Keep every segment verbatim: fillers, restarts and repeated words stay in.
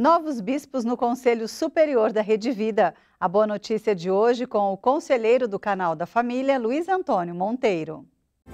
Novos bispos no Conselho Superior da Rede Vida. A boa notícia de hoje com o conselheiro do Canal da Família, Luiz Antônio Monteiro.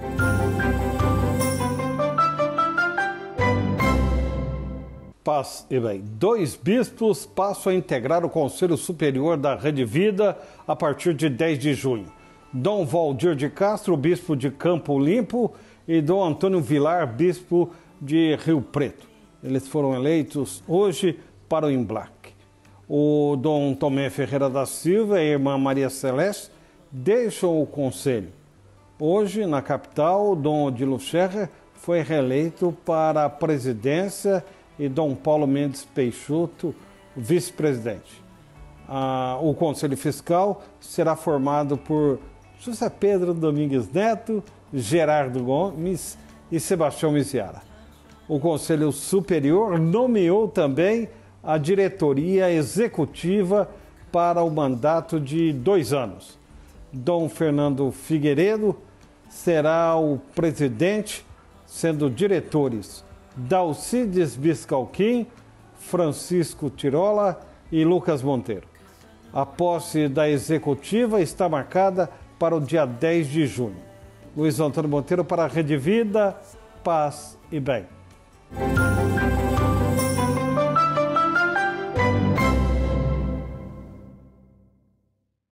Paz e bem. Dois bispos passam a integrar o Conselho Superior da Rede Vida a partir de dez de junho. Dom Valdir de Castro, bispo de Campo Limpo, e Dom Antônio Vilar, bispo de Rio Preto. Eles foram eleitos hoje para o Imblac. O Dom Tomé Ferreira da Silva e a irmã Maria Celeste deixam o conselho. Hoje, na capital, Dom Odilo Scherrer foi reeleito para a presidência e Dom Paulo Mendes Peixoto, vice-presidente. Ah, o Conselho Fiscal será formado por José Pedro Domingues Neto, Gerardo Gomes e Sebastião Miziara. O Conselho Superior nomeou também a diretoria executiva para o mandato de dois anos. Dom Fernando Figueiredo será o presidente, sendo diretores Dalcides Biscalquim, Francisco Tirola e Lucas Monteiro. A posse da executiva está marcada para o dia dez de junho. Luiz Antônio Monteiro para a Rede Vida, Paz e Bem.